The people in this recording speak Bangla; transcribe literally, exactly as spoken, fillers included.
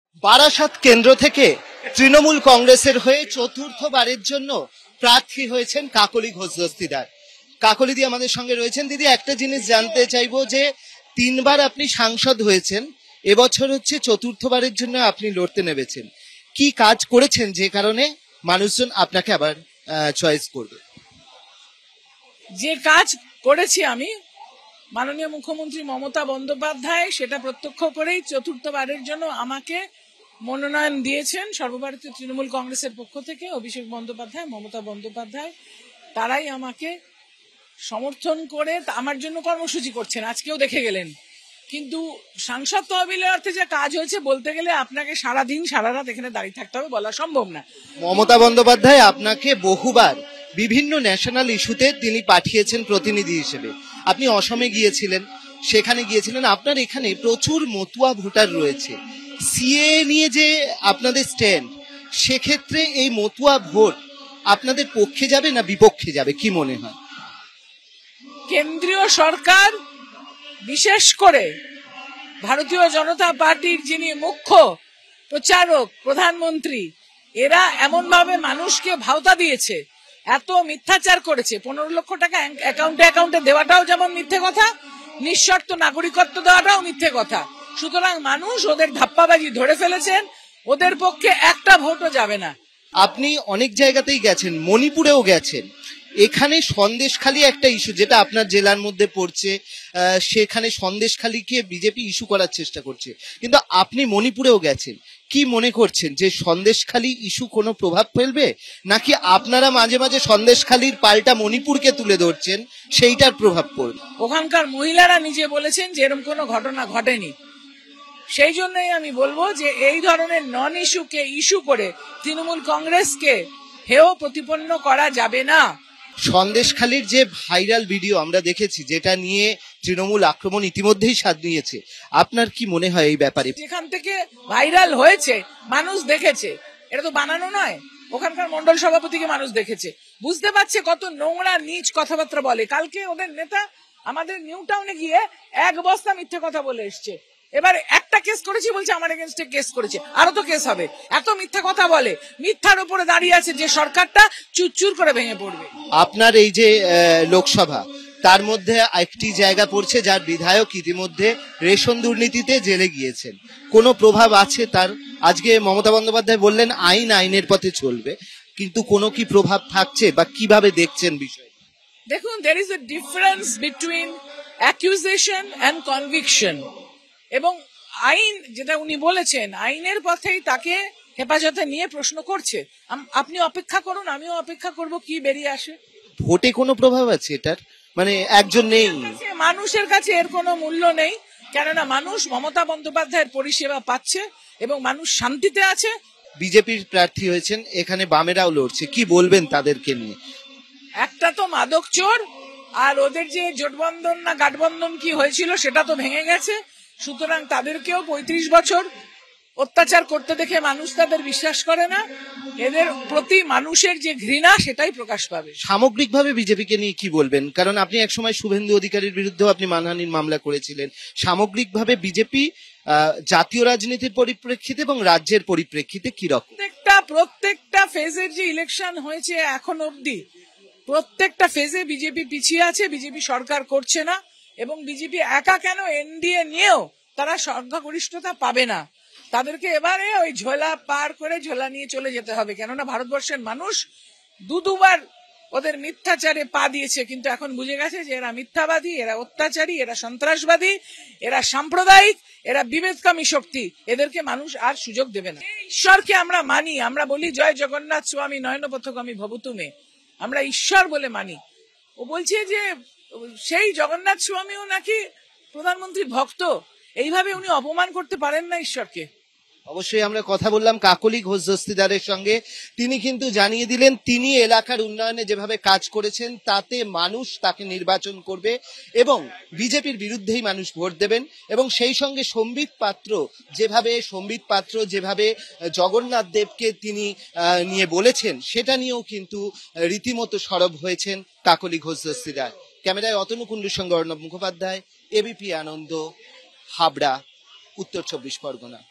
বারাসাত কেন্দ্র থেকে তৃণমূল কংগ্রেসের হয়ে চতুর্থবারের জন্য প্রার্থী হয়েছেন কাকলি ঘোষ দস্তিদার। কাকলি দি আমাদের সঙ্গে রয়েছেন। দিদি, একটা জিনিস জানতে চাইবো যে তিনবার আপনি সাংসদ হয়েছেন, এবছর হচ্ছে চতুর্থবারের জন্য আপনি লড়তে নেমেছেন। কি কাজ করেছেন যে কারণে মানুষজন আপনাকে আবার চয়েস করবে? যে কাজ করেছি আমি, মাননীয় মুখ্যমন্ত্রী মমতা বন্দ্যোপাধ্যায় সেটা প্রত্যক্ষ করেই চতুর্থবারের জন্য আমাকে মনোনয়ন দিয়েছেন সর্বভারতীয় তৃণমূল কংগ্রেসের পক্ষ থেকে। অভিষেক বন্দ্যোপাধ্যায়, মমতা বন্দ্যোপাধ্যায় তারাই আমাকে সমর্থন করে আমার জন্য কর্মসূচি করছেন, আজকেও দেখে গেলেন। কিন্তু সাংসদ তহবিলের অর্থে যে কাজ হয়েছে বলতে গেলে আপনাকে সারাদিন সারা রাত এখানে দাঁড়িয়ে থাকতে হবে, বলা সম্ভব না। মমতা বন্দ্যোপাধ্যায় আপনাকে বহুবার বিভিন্ন ন্যাশনাল ইস্যুতে তিনি পাঠিয়েছেন প্রতিনিধি হিসেবে। আপনি অসমে গিয়েছিলেন, সেখানে গিয়েছিলেন। আপনার এখানে প্রচুর মতুয়া ভোটার রয়েছে। সিএ নিয়ে যে আপনাদের স্ট্যান্ড, সেক্ষেত্রে এই মতুয়া ভোট আপনাদের পক্ষে যাবে না বিপক্ষে যাবে, কি মনে হয়? কেন্দ্রীয় সরকার, বিশেষ করে ভারতীয় জনতা পার্টির যিনি মুখ্য প্রচারক প্রধানমন্ত্রী, এরা এমন ভাবে মানুষকে ভাওতা দিয়েছে, এত মিথ্যাচার করেছে। পনেরো লক্ষ টাকা অ্যাকাউন্টে অ্যাকাউন্টে দেওয়াটাও যেমন মিথ্যে কথা, নিঃশর্ত নাগরিকত্ব দেওয়াটাও মিথ্যে কথা। সুতরাং মানুষ ওদের ধাপ্পাবাজি ধরে ফেলেছেন, ওদের পক্ষে একটা ভোটও যাবে না। আপনি অনেক জায়গাতেই গেছেন, মণিপুরেও গেছেন। এখানে সন্দেশখালী একটা ইস্যু যেটা আপনার জেলার মধ্যে পড়ছে, সেখানে সন্দেশখালীকে বিজেপি ইস্যু করার চেষ্টা করছে, কিন্তু আপনি মণিপুরেও গেছেন। কি মনে করছেন যে সন্দেশখালী ইস্যু কোনো প্রভাব ফেলবে, নাকি আপনারা মাঝে মাঝে সন্দেশখালীর পাল্টা মণিপুরকে তুলে ধরছেন, সেইটার প্রভাব পড়বে? ওখানকার মহিলারা নিজে বলেছেন যে এরকম কোনো ঘটনা ঘটেনি। সেই জন্যই আমি বলবো যে এই ধরনের নন ইস্যুকে ইস্যু করে তৃণমূল কংগ্রেসকে হেয় প্রতিপন্ন করা যাবে না। সন্দেশখালীর যে ভাইরাল ভিডিও আমরা দেখেছি, যেটা নিয়ে তৃণমূল আক্রমণ ইতিমধ্যেই স্বাদ নিয়েছে, আপনার কি মনে হয় এই ব্যাপারে? যেখান থেকে ভাইরাল হয়েছে মানুষ দেখেছে, এটা তো বানানো নয়। ওখানকার মন্ডল সভাপতিকে মানুষ দেখেছে, বুঝতে পারছে কত নোংরা নীচ কথাবার্তা বলে। কালকে ওদের নেতা আমাদের নিউ টাউনে গিয়ে এক বস্তা মিথ্যে কথা বলে এসছে। এবার একটা কেস করেছি বলছে আমার এগেনস্টে কেস করেছে, আরো তো কেস হবে। এত মিথ্যা কথা বলে, মিথ্যার উপরে দাঁড়িয়ে আছে যে সরকারটা চুরচুর করে ভেঙে পড়বে। আপনার এই যে লোকসভা, তার মধ্যে একটি জায়গা পড়ছে যার বিধায়ক ইতিমধ্যে রেশন দুর্নীতিতে জেলে গিয়েছেন। কোনো প্রভাব আছে তার? আজকে মমতা বন্দ্যোপাধ্যায় বললেন আইন আইনের পথে চলবে, কিন্তু কোনো কি প্রভাব থাকছে বা কিভাবে দেখছেন বিষয়? দেখুন, there is a difference between accusation and conviction. এবং আইন যেটা উনি বলেছেন, আইনের পথেই তাকে হেফাজতে নিয়ে প্রশ্ন করছে। আপনি অপেক্ষা করুন, আমিও অপেক্ষা করব কি বেরিয়ে আসে। ভোটে কোনো প্রভাব আছে এটার? মানে একজন নেই, মানুষের কাছে এর কোনো মূল্য নেই, কেননা মানুষ মমতা বন্দ্যোপাধ্যায়ের পরিষেবা পাচ্ছে এবং মানুষ শান্তিতে আছে। বিজেপির প্রার্থী হয়েছেন, এখানে বামেরাও লড়ছে, কি বলবেন তাদেরকে নিয়ে? একটা তো মাদক চোর, আর ওদের যে জোটবন্ধন না গাঠবন্ধন কি হয়েছিল সেটা তো ভেঙে গেছে। সুতরাং তাদেরকেও পঁয়ত্রিশ বছর অত্যাচার করতে দেখে মানুষ তাদের বিশ্বাস করে না। এদের প্রতি মানুষের যে ঘৃণা সেটাই প্রকাশ পাবে। সামগ্রিকভাবে বিজেপিকে নিয়ে কি বলবেন? কারণ আপনি একসময় শুভেন্দু অধিকারীর বিরুদ্ধেও আপনি মানহানির মামলা করেছিলেন। সামগ্রিকভাবে বিজেপি জাতীয় রাজনীতির পরিপ্রেক্ষিতে এবং রাজ্যের পরিপ্রেক্ষিতে কি রকম? প্রত্যেকটা প্রত্যেকটা ফেজের যে ইলেকশন হয়েছে এখন অবধি, প্রত্যেকটা ফেজে বিজেপি পিছিয়ে আছে, বিজেপি সরকার করছে না। এবং বিজেপি একা কেন, এনডিএ নিয়েও তারা সংখ্যাগরিষ্ঠতা পাবে না। তাদেরকে এবারে ওই ঝোলা পার করে ঝোলা নিয়ে চলে যেতে হবে, কেননা ভারতবর্ষের মানুষ দু দুবার ওদের মিথ্যাচারে পা দিয়েছে, কিন্তু এখন বুঝে গেছে যে এরা মিথ্যাবাদী, এরা অত্যাচারী, এরা সন্ত্রাসবাদী, এরা সাম্প্রদায়িক, এরা বিভেদকামী শক্তি। এদেরকে মানুষ আর সুযোগ দেবে না। ঈশ্বরকে আমরা মানি, আমরা বলি জয় জগন্নাথ স্বামী নয়ন পথগামী ভবতুমে, আমরা ঈশ্বর বলে মানি। ও বলছে যে সেই জগন্নাথ স্বামীও নাকি প্রধানমন্ত্রীর ভক্ত, এইভাবে উনি অপমান করতে পারেন না ঈশ্বরকে। অবশ্যই আমরা কথা বললাম কাকলি ঘোষ দস্তিদারের সঙ্গে। তিনি কিন্তু জানিয়ে দিলেন তিনি এলাকার উন্নয়নে যেভাবে কাজ করেছেন তাতে মানুষ তাকে নির্বাচন করবে এবং বিজেপির বিরুদ্ধেই মানুষ ভোট দেবেন। এবং সেই সঙ্গে সম্বিত পাত্র যেভাবে সম্বিত পাত্র যেভাবে জগন্নাথ দেবকে তিনি নিয়ে বলেছেন, সেটা নিয়েও কিন্তু রীতিমতো সরব হয়েছেন কাকলি ঘোষ দস্তিদার। ক্যামেরায় অতনু কুণ্ডুর সঙ্গে অর্ণব মুখোপাধ্যায়, এবিপি আনন্দ, হাবড়া, উত্তর চব্বিশ পরগনা।